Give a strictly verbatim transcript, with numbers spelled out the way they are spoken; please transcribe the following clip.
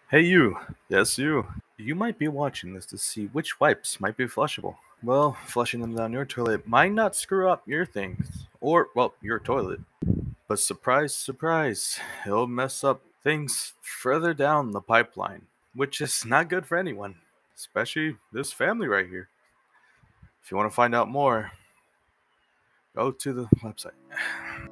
Hey you, yes you. You might be watching this to see which wipes might be flushable. Well, flushing them down your toilet might not screw up your things, or, well, your toilet. But surprise, surprise, it'll mess up things further down the pipeline, which is not good for anyone, especially this family right here. If you want to find out more, go to the website.